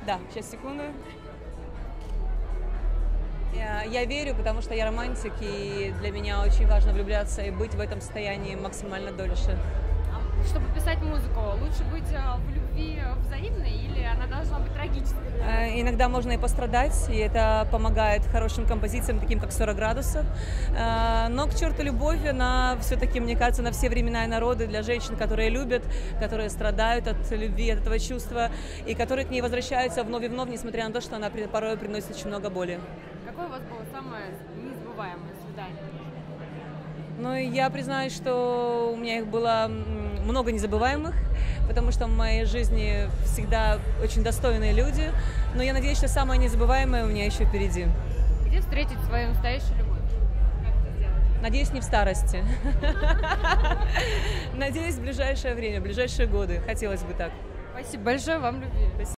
Да, сейчас, секунду. Я верю, потому что я романтик, и для меня очень важно влюбляться и быть в этом состоянии максимально дольше. Чтобы писать музыку, лучше быть в любви взаимной или она должна быть трагической? Иногда можно и пострадать, и это помогает хорошим композициям, таким как «40 градусов». Но к черту любовь, она все-таки, мне кажется, на все времена и народы для женщин, которые любят, которые страдают от любви, от этого чувства, и которые к ней возвращаются вновь и вновь, несмотря на то, что она порой приносит очень много боли. Какое у вас было самое незабываемое свидание? Ну, я признаюсь, что у меня их было много незабываемых, потому что в моей жизни всегда очень достойные люди, но я надеюсь, что самое незабываемое у меня еще впереди. Где встретить свою настоящую любовь? Как это сделать? Надеюсь, не в старости. Надеюсь, в ближайшее время, в ближайшие годы. Хотелось бы так. Спасибо большое, вам любви.